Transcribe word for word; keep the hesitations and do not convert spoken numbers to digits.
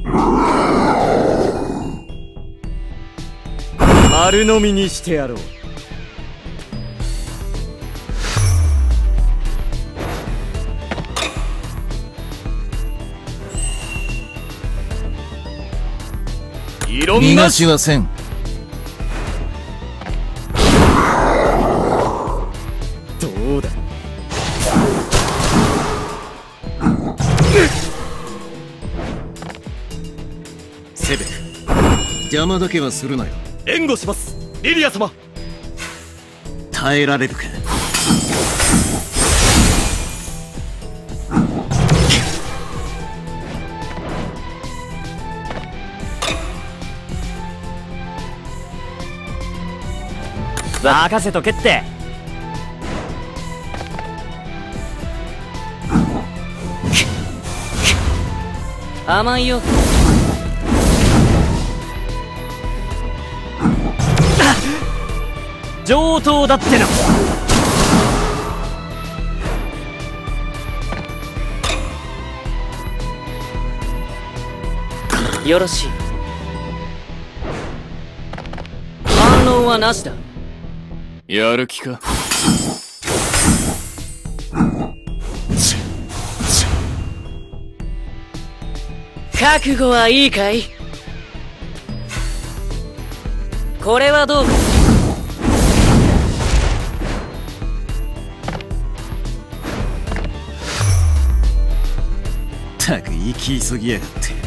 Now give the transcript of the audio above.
丸飲みにしてやろう。いろんな逃がしはせん。 どうだ。 セベク、邪魔だけはするなよ。 援護します、リリア様。 耐えられるか。 任せとけって。甘いよ。上等だってな。よろしい。反論はなしだ。 やる気か。 覚悟はいいかい。これはどうか。 たく生き急ぎやがって。